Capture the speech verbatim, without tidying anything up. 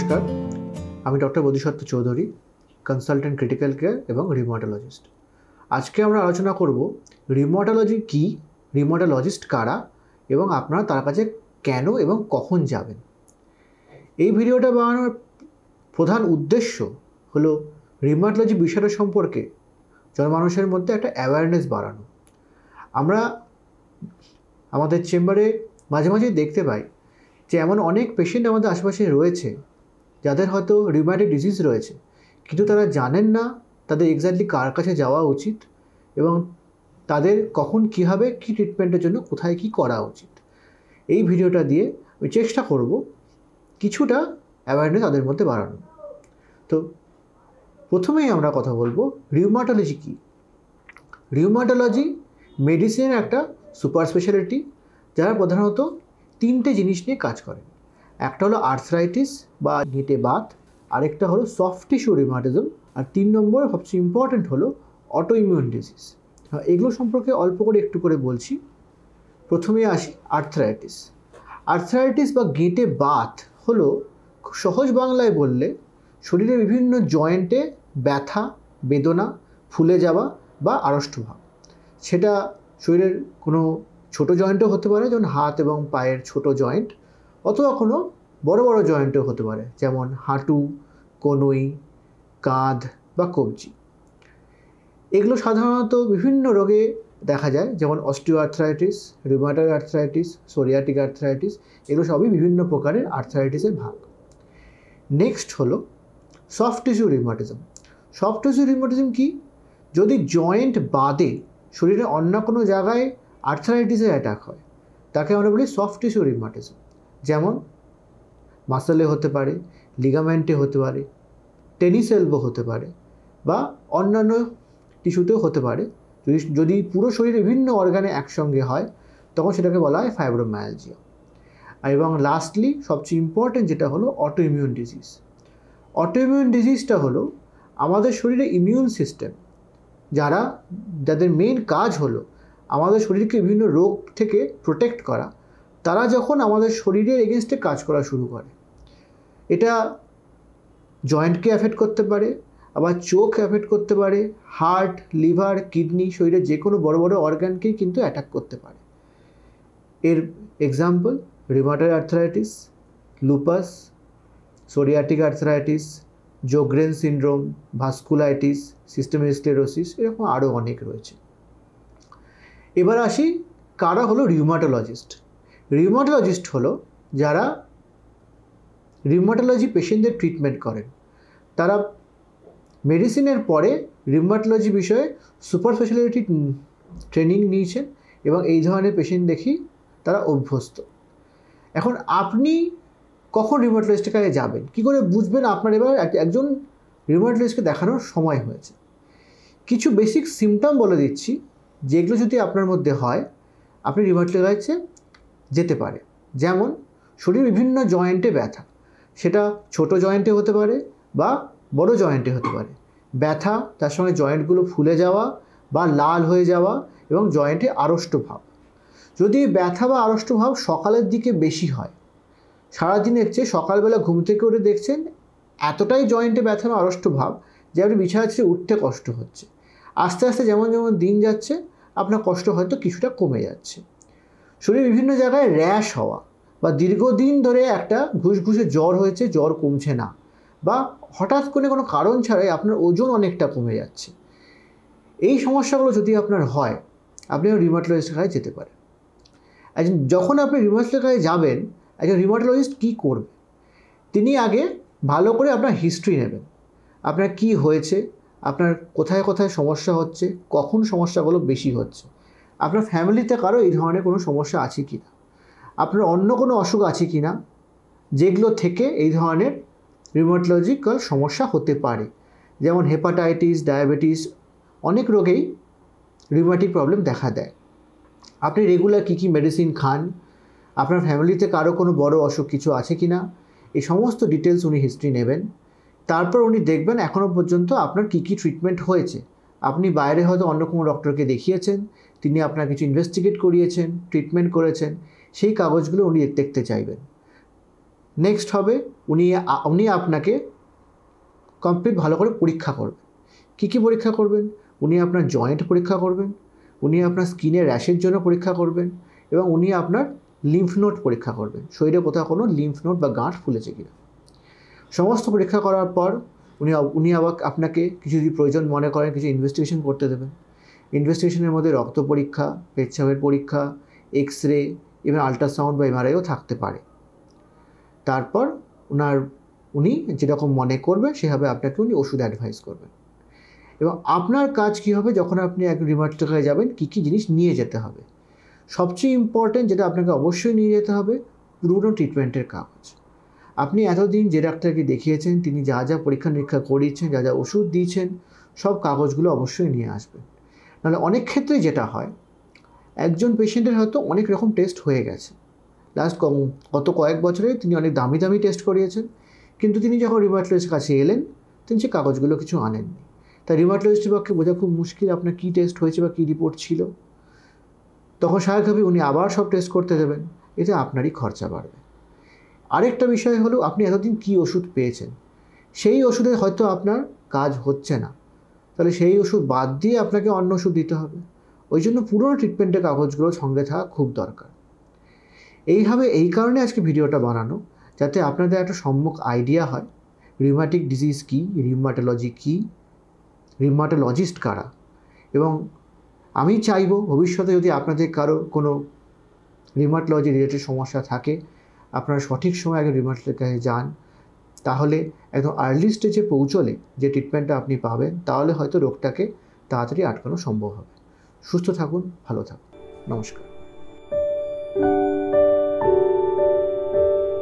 নমস্কার, আমি doctor Bodhisattva Chowdhury, consultant critical care এবং রিউমাটোলজিস্ট। আজকে আমরা আলোচনা করব রিউমাটোলজি কী, রিউমাটোলজিস্ট কারা এবং আপনারা তার কাছে কেন এবং কখন যাবেন। এই ভিডিওটা বানানোর প্রধান উদ্দেশ্য হলো রিউমাটোলজি বিষয়টা সম্পর্কে জনমানুষের মধ্যে একটা অ্যাওয়ারনেস বাড়ানো। আমরা আমাদের চেম্বারে মাঝে মাঝেই দেখতে পাই যে এমন অনেক পেশেন্ট আমাদের আশেপাশে রয়েছে যাদের হয়তো রিউম্যাটিক ডিজিজ রয়েছে, কিন্তু তারা জানেন না তাদের এক্স্যাক্টলি কার কাছে যাওয়া উচিত এবং তাদের কখন কী হবে, কী ট্রিটমেন্টের জন্য কোথায় কী করা উচিত। এই ভিডিওটা দিয়ে আমি চেষ্টা করব কিছুটা অ্যাওয়ারনেস তাদের মধ্যে বাড়ানো। তো প্রথমেই আমরা কথা বলবো রিউমাটোলজি কী। রিউমাটোলজি মেডিসিনের একটা সুপার স্পেশালিটি, যারা প্রধানত তিনটে জিনিস নিয়ে কাজ করে। একটা হলো আর্থ্রাইটিস বা গেঁটে বাত, আরেকটা হলো সফট টিস্যু রিউমাটিজম, আর তিন নম্বরে সবচেয়ে ইম্পর্ট্যান্ট হলো অটো ইমিউন ডিজিজ। এগুলো সম্পর্কে অল্প করে একটু করে বলছি। প্রথমে আসি আর্থ্রাইটিস। আর্থ্রাইটিস বা গেঁটে বাত হলো সহজ বাংলায় বললে শরীরের বিভিন্ন জয়েন্টে ব্যথা, বেদনা, ফুলে যাওয়া বা আড়ষ্টভাব। সেটা শরীরের কোনো ছোটো জয়েন্টও হতে পারে, যেমন হাত এবং পায়ের ছোট জয়েন্ট, অথবা কোনো বড় বড় জয়েন্টও হতে পারে, যেমন হাঁটু, কনুই, কাঁধ বা কবজি। এগুলো সাধারণত বিভিন্ন রোগে দেখা যায়, যেমন osteoarthritis, rheumatoid arthritis, psoriatic arthritis. এগুলো সবই বিভিন্ন প্রকারের আর্থ্রাইটিসের ভাগ। নেক্সট হলো soft tissue rheumatism. Soft tissue rheumatism কি? যদি জয়েন্ট বাদে শরীরের অন্য কোনো জায়গায় আর্থ্রাইটিসের অ্যাটাক হয়, তাকে আমরা বলি সফট টিস্যু রিউমাটিজম। যেমন মাসলে হতে পারে, লিগামেন্টে হতে পারে, টেনিস এলবো হতে পারে, বা অন্যান্য টিস্যুতেও হতে পারে। যদি যদি পুরো শরীরে বিভিন্ন অর্গানে একসঙ্গে হয়, তখন সেটাকে বলা হয় ফাইব্রোমায়ালজিয়া। এবং লাস্টলি সবচেয়ে ইম্পর্টেন্ট যেটা হলো autoimmune disease. Autoimmune ডিজিজটা হলো আমাদের শরীরে ইমিউন সিস্টেম, যারা যাদের মেইন কাজ হলো আমাদের শরীরকে বিভিন্ন রোগ থেকে প্রোটেক্ট করা, তারা যখন আমাদের শরীরের এগেনস্টে কাজ করা শুরু করে, এটা জয়েন্টকে অ্যাফেক্ট করতে পারে, আবার চোখ অ্যাফেক্ট করতে পারে, হার্ট, লিভার, কিডনি, শরীরের যে কোনো বড় বড় অর্গানকেই কিন্তু অ্যাটাক করতে পারে। এর example rheumatoid arthritis, lupus, psoriatic arthritis, Sjogren syndrome, vasculitis, systemic sclerosis, এরকম আরও অনেক রয়েছে। এবার আসি কারা হলো রিউমাটোলজিস্ট। রিউমাটোলজিস্ট হলো যারা রিউমাটোলজি পেশেন্টদের ট্রিটমেন্ট করেন। তারা মেডিসিনের পরে রিউমাটোলজি বিষয়ে সুপার স্পেশালিটি ট্রেনিং নিয়েছেন এবং এই ধরনের পেশেন্ট দেখি তারা অভ্যস্ত। এখন আপনি কখন রিউমাটোলজিস্টের কাছে যাবেন, কী করে বুঝবেন আপনার এবার একজন রিউমাটোলজিস্টকে দেখানোর সময় হয়েছে? কিছু বেসিক সিমটম বলে দিচ্ছি, যেগুলো যদি আপনার মধ্যে হয় আপনি রিউমাটোলজিস্টের কাছে যেতে পারে। যেমন শরীর বিভিন্ন জয়েন্টে ব্যথা, সেটা ছোট জয়েন্টে হতে পারে বা বড় জয়েন্টে হতে পারে। ব্যথা, তার সঙ্গে জয়েন্টগুলো ফুলে যাওয়া বা লাল হয়ে যাওয়া এবং জয়েন্টে আড়ষ্টভাব। যদি ব্যথা বা আড়ষ্টভাব সকালের দিকে বেশি হয়, সারাদিনের চেয়ে সকালবেলা ঘুম থেকে উঠে দেখছেন এতটাই জয়েন্টে ব্যথা বা আড়ষ্টভাব যে আপনি বিছানা ছেড়ে উঠতে কষ্ট হচ্ছে, আস্তে আস্তে যেমন যেমন দিন যাচ্ছে আপনার কষ্ট হয়তো কিছুটা কমে যাচ্ছে। শরীরে বিভিন্ন জায়গায় র্যাশ হওয়া, বা দীর্ঘদিন ধরে একটা ঘুষঘুষে জ্বর হয়েছে, জ্বর কমছে না, বা হঠাৎ করে কোনো কারণ ছাড়াই আপনার ওজন অনেকটা কমে যাচ্ছে, এই সমস্যাগুলো যদি আপনার হয় আপনি রিউমাটোলজিস্টের কাছে যেতে পারেন। একজন যখন আপনি রিউমাটোলজিস্টের কাছে যাবেন, একজন রিউমাটোলজিস্ট কী করবে? তিনি আগে ভালো করে আপনার হিস্ট্রি নেবেন। আপনার কি হয়েছে, আপনার কোথায় কোথায় সমস্যা হচ্ছে, কখন সমস্যাগুলো বেশি হচ্ছে, আপনার ফ্যামিলিতে কারো এই ধরনের কোনো সমস্যা আছে কি না, আপনার অন্য কোনো অসুখ আছে কি না, যেগুলো থেকে এই ধরনের রিউমাটোলজিক্যাল সমস্যা হতে পারে। যেমন হেপাটাইটিস, ডায়াবেটিস, অনেক রোগেই রিউম্যাটিক প্রবলেম দেখা দেয়। আপনি রেগুলার কী কী মেডিসিন খান, আপনার ফ্যামিলিতে কারো কোনো বড় অসুখ কিছু আছে কি না, এই সমস্ত ডিটেলস উনি হিস্ট্রি নেবেন। তারপর উনি দেখবেন এখনও পর্যন্ত আপনার কী কী ট্রিটমেন্ট হয়েছে। আপনি বাইরে হয়তো অন্য কোনো ডক্টরকে দেখিয়েছেন, তিনি আপনার কিছু ইনভেস্টিগেট করিয়েছেন, ট্রিটমেন্ট করেছেন, সেই কাগজগুলো উনি দেখতে চাইবেন। নেক্সট হবে উনি উনি আপনাকে কমপ্লিট ভালো করে পরীক্ষা করবেন। কী কী পরীক্ষা করবেন? উনি আপনার জয়েন্ট পরীক্ষা করবেন, উনি আপনার স্কিনের র্যাশের জন্য পরীক্ষা করবেন এবং উনি আপনার লিম্ফ নোড পরীক্ষা করবেন, শরীরে কোথাও কোনো লিম্ফ নোড বা গাঁট ফুলেছে কিনা। সমস্ত পরীক্ষা করার পর উনি উনি আবার আপনাকে কিছু যদি প্রয়োজন মনে করেন কিছু ইনভেস্টিগেশন করতে দেবেন। ইনভেস্টিগেশনের মধ্যে রক্ত পরীক্ষা, পেচ্ছাপের পরীক্ষা, এক্স রে এবং আল্ট্রাসাউন্ড বা এমআরআইও থাকতে পারে। তারপর ওনার উনি যেরকম মনে করবে সেভাবে আপনাকে উনি ওষুধ অ্যাডভাইস করবেন। এবং আপনার কাজ কী হবে যখন আপনি এক রিমাটোলজিস্টে যাবেন, কী কী জিনিস নিয়ে যেতে হবে। সবচেয়ে ইম্পর্টেন্ট যেটা আপনাকে অবশ্যই নিয়ে যেতে হবে, পুরনো ট্রিটমেন্টের কাগজ। আপনি এতদিন যে ডাক্তারকে দেখিয়েছেন তিনি যা যা পরীক্ষা নিরীক্ষা করিয়েছেন, যা যা ওষুধ দিয়েছেন, সব কাগজগুলো অবশ্যই নিয়ে আসবেন। নাহলে অনেক ক্ষেত্রে যেটা হয়, একজন পেশেন্টের হয়তো অনেক রকম টেস্ট হয়ে গেছে, লাস্ট গত কয়েক বছরে তিনি অনেক দামি দামি টেস্ট করিয়েছেন, কিন্তু তিনি যখন রিমাটোলজিস্টের কাছে এলেন তিনি সে কাগজগুলো কিছু আনেননি। তাই রিমাটোলজিস্টের পক্ষে বোঝা খুব মুশকিল আপনার কী টেস্ট হয়েছে বা কী রিপোর্ট ছিল। তখন স্বাভাবিকভাবে উনি আবার সব টেস্ট করতে দেবেন, এতে আপনারই খরচা বাড়বে। আরেকটা বিষয় হলো আপনি এতদিন কী ওষুধ পেয়েছেন, সেই ওষুধে হয়তো আপনার কাজ হচ্ছে না, তাহলে সেই ওষুধ বাদ দিয়ে আপনাকে অন্য ওষুধ দিতে হবে। ওই জন্য পুরনো ট্রিটমেন্টের কাগজগুলো সঙ্গে থাকা খুব দরকার। এইভাবে এই কারণে আজকে ভিডিওটা বানানো, যাতে আপনাদের একটা সম্যক আইডিয়া হয় রিউম্যাটিক ডিজিজ কী, রিউম্যাটোলজি কী, রিউম্যাটোলজিস্ট কারা। এবং আমি চাইব ভবিষ্যতে যদি আপনাদের কারো কোনো রিউম্যাটোলজি রিলেটেড সমস্যা থাকে, আপনারা সঠিক সময় আগে রিউম্যাটোলজির কাছে যান, তাহলে একদম আর্লি স্টেজে পৌঁছলে যে ট্রিটমেন্টটা আপনি পাবেন, তাহলে হয়তো রোগটাকে তাড়াতাড়ি আটকানো সম্ভব হবে। সুস্থ থাকুন, ভালো থাকুন, নমস্কার।